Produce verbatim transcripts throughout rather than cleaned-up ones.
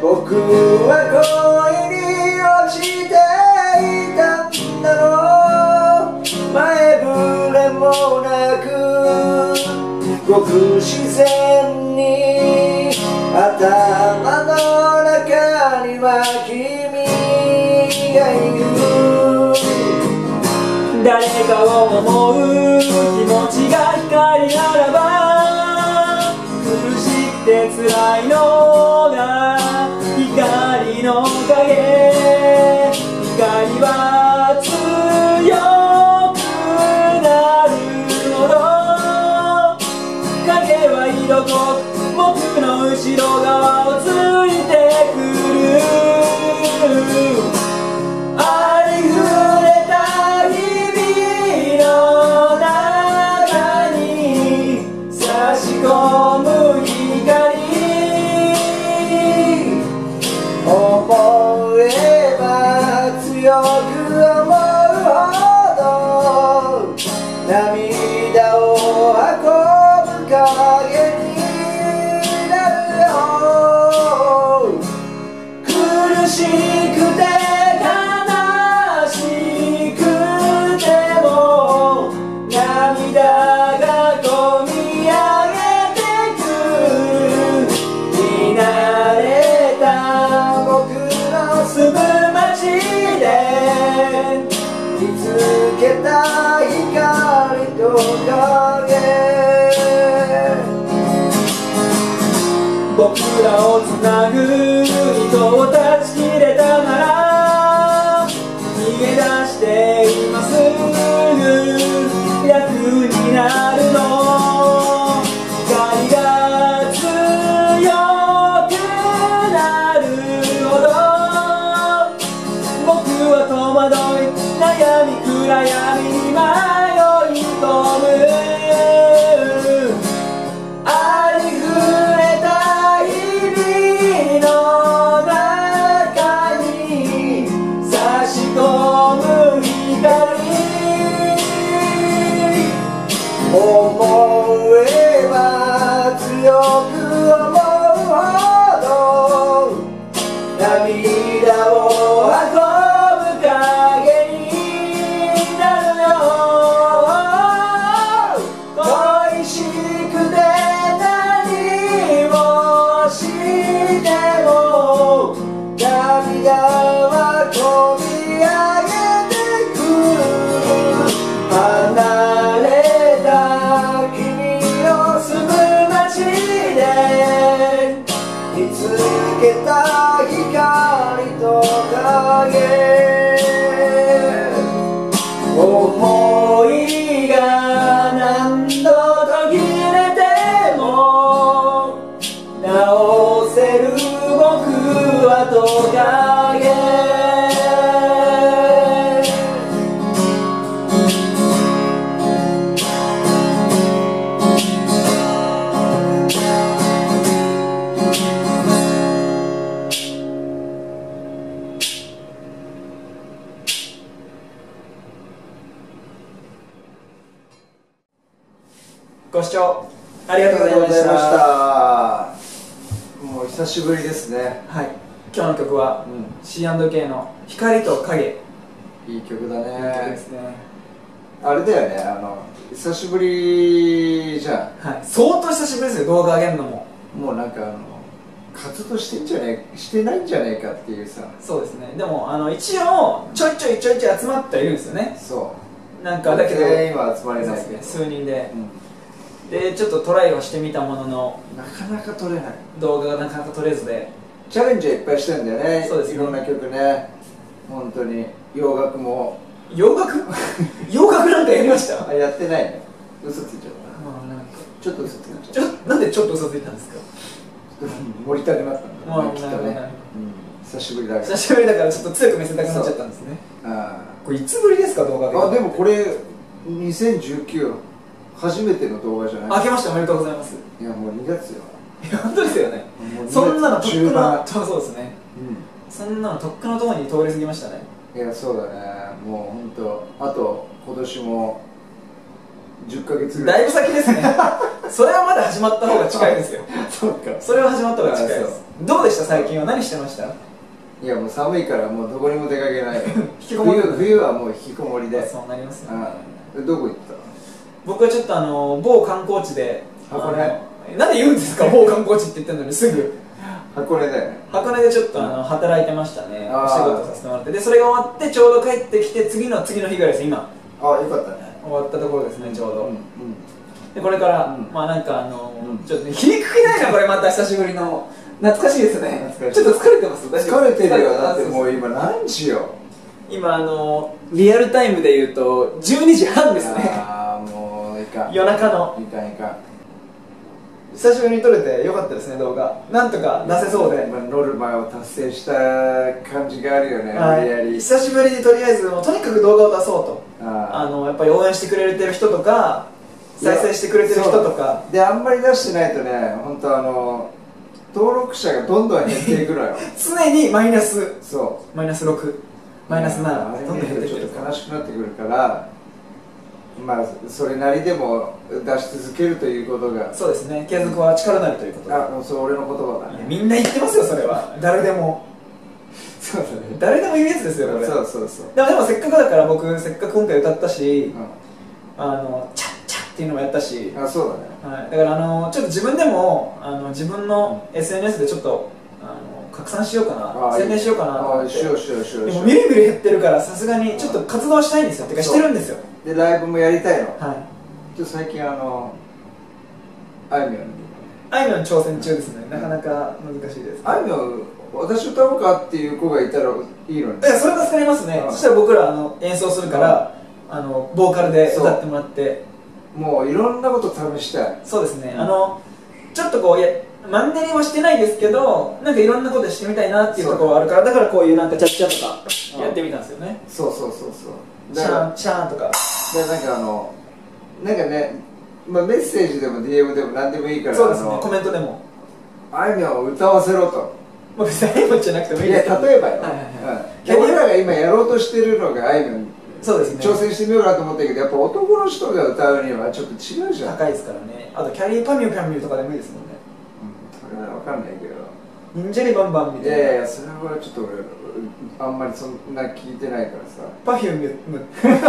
僕は恋に落ちていたんだろう。前触れもなくごく自然に頭の中には君がいる。 誰かを思う気持ちが光ならば苦しくて辛いのが光の影。光は強くなるほど影は色濃く僕の後ろ側をついてくる。ありふれた日々の中に差し込む光。 思えば強く思うほど涙を運ぶ影になるよ。苦しくて悲しくても涙がこみ上げてくる。見慣れた僕の住む街で見つけた光と影。 僕らをつなぐ糸を断ち切れたなら逃げ出して今すぐ楽になるの。光が強くなるほど僕は戸惑い悩み暗闇に迷い込む。ありふれた日々の中に差し込む光。 思えば強く思うほど涙を運ぶ影になるよ。恋しくて何をしても涙はこみ上げてくる。離れた君の住む街で見つけた光と影。思いが何度途切れても直せる僕はトカゲ。 ご視聴ありがとうございました。 もう久しぶりですね。 はい、今日の曲は、うん、シーアンドケー の光と影。 いい曲だね。 いい曲ですね。 あれだよね、あの久しぶりじゃん。 はい、相当久しぶりですよ、動画上げるのも。 もうなんかあの活動してんじゃねえしてないんじゃねえかっていうさ。 そうですね。でもあの一応ちょいちょいちょいちょい集まってはいるんですよね。 そうなんかだけど全員は集まれないけど、 数人で、 うん、 でちょっとトライはしてみたもののなかなか撮れない、 動画がなかなか撮れずで。 チャレンジはいっぱいしてるんだよね。 そうですね、 いろんな曲ね。本当に洋楽も。 洋楽洋楽なんかやりました？ あ、やってないね。嘘ついちゃった。 まあなんかちょっと嘘ついちゃった。 ちょなんでちょっと嘘ついたんですか？ 盛りたくなったんだ、 まあ、 きっとね。久しぶりだから。 久しぶりだからちょっと強く見せたくなっちゃったんですね。 あこれいつぶりですか、動画で？ あ、でもこれにせんじゅうきゅう初めての動画じゃない？ 明けましておめでとうございます。 いやもうにがつよ。 いや本当ですよね。そんなのとっくのそうですね、 うん、 そんなのとっくのところに通り過ぎましたね。 いやそうだね。もう本当あと今年もじゅっかげつぐらい。 だいぶ先ですね。それはまだ始まった方が近いですよ。 そうか。 それは始まった方が近いです。どうでした最近は？何してました？ いやもう寒いからもうどこにも出かけない。 引きこもり。 冬冬はもう引きこもりで。 そうなりますよね。 どこ行った？ 僕はちょっとあの某観光地で。 箱根。 なんで言うんですか？某観光地って言ってんのにすぐ。 箱根だよね。 箱根でちょっとあの働いてましたね。お仕事させてもらって、でそれが終わってちょうど帰ってきて次の次の日ぐらいです今。 あ、よかったね。 終わったところですねちょうど。 うんうん、 でこれから、うん、まあなんかあのーうん、ちょっとねひいくくないなこれまた久しぶりの懐かしいですね。ちょっと疲れてます？ 疲れてるよ。だってもう今何時よ。 今あのー、リアルタイムで言うとじゅうにじはんですね。 ああもういかん。 夜中の。 いかんいかん。 久しぶりに撮れてよかったですね動画。なんとか出せそうで。 まあ、ノルマを達成した感じがあるよね。 はい、 無理やり。 久しぶりにとりあえずもうとにかく動画を出そうと。 ああのやっぱり応援してくれてる人とか再生してくれてる人とかであんまり出してないとね本当あの登録者がどんどん減っていくのよ。 常にマイナス。 そうマイナスろくマイナスななどんどん減ってくる。 ちょっと悲しくなってくるからまあそれなりでも出し続けるということが。 そうですね、継続は力なりということで。 あ、それ俺の言葉だね。 みんな言ってますよそれは。誰でもそうだね、 誰でも言うやつですよこれ。 そうそうそう。 でもでもせっかくだから僕せっかく今回歌ったし、うん、あのチャッチャッっていうのもやったし。 あ、そうだね、 はい、だからあのちょっと自分でもあの自分の エスエヌエス でちょっとあの拡散しようかな、宣伝しようかなと思って。 しようしようしよう。 でもみるみる減ってるからさすがにちょっと活動したいんですよ。てかしてるんですよ。 でライブもやりたいの。 はい。 ちょっと最近あのあいみょんあいみょん挑戦中ですね。なかなか難しいです。 あいみょん私歌おうかっていう子がいたらいいのに。 いやそれ助かりますね。そしたら僕らあの演奏するからあのボーカルで歌ってもらって。 もういろんなこと試したい。 そうですね、あのちょっとこういやマンネリはしてないですけどなんかいろんなことしてみたいなっていうところがあるからだからこういうなんかチャッチャとかやってみたんですよね。 そうそうそうそう。 シャーンシャーンとかでなんかあのなんかね、まあ、メッセージでも ディーエム でも何でもいいから。 そうですね、コメントでもあいみょんを歌わせろと。 まあ別にあいみょんじゃなくてもいいです。 いや例えばよ、俺らが今やろうとしてるのがあいみょん。 そうですね、 挑戦してみようかなと思ったけどやっぱ男の人が歌うにはちょっと違うじゃん。 高いですからね。あとキャリーパミュパミュとかでもいいですもんね。 うん、それは分かんないけど忍者リバンバンみたいな。 いやいやそれはちょっと俺あんまりそんな聞いてないからさ。 パフューム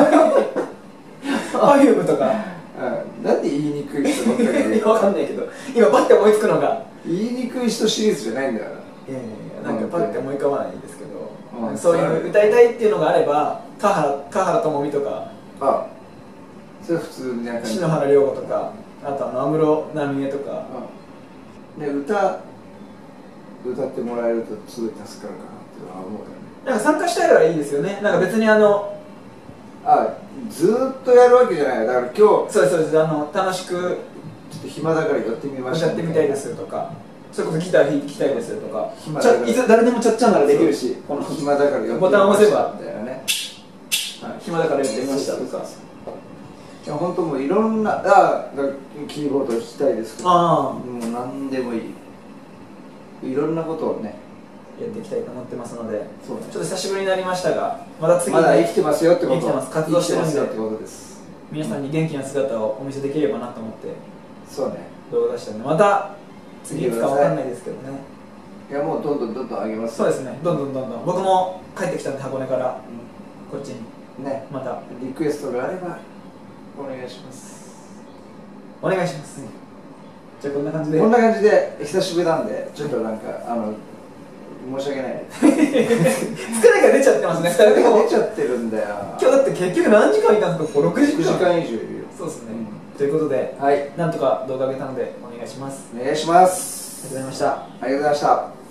パフュームとかなんで言いにくい人ばっかりで分かんないけど今パッて思いつくのが言いにくい人シリーズじゃないんだから。 いやいやなんかパッて思い浮かばないんですけど、うん、そういう歌いたいっていうのがあれば華原華原朋美とか、 あそれ普通になんか篠原涼子とかあとあの安室奈美恵とかね、歌歌ってもらえるとすごい助かるかなって思うよね。 なんか参加したいからいいですよね。なんか別にあのあずーっとやるわけじゃない。だから今日そうですそうです、あの楽しくちょっと暇だからやってみました、 やってみたいですとか、それこそギター弾きたいですとか、ちゃいつ誰でもちゃっちゃんならできるし、 この暇だからやってみましたボタンを押せばみたいなね、 はい、暇だからやってみましたとか。 いや本当もういろんなあキーボード弾きたいですとか、 あもう何でもいい、いろんなことをねやっていきたいと思ってますので、 そうね、 ちょっと久しぶりになりましたが、まだ次まだ生きてますよってこと。 生きてます、活動してますよってことです。 皆さんに元気な姿をお見せできればなと思ってそうね、 動画出したんで、また次いつかわかんないですけどね。 いやもうどんどんどんどん上げます。 そうですね、どんどんどんどん僕も帰ってきたんで箱根から、うん、こっちにね、 またリクエストがあればお願いします。 お願いします、うん、じゃあこんな感じでこんな感じで久しぶりなんでちょっとなんかあの申し訳ない疲れが出ちゃってますね。ふたりとも出ちゃってるんだよ。 今日だって結局何時間いたんですか？ろくじかん以上いるよ。 そうですね、うん、ということで、はい、なんとか動画上げたのでお願いします。 お願いします。 ありがとうございました。 ありがとうございました。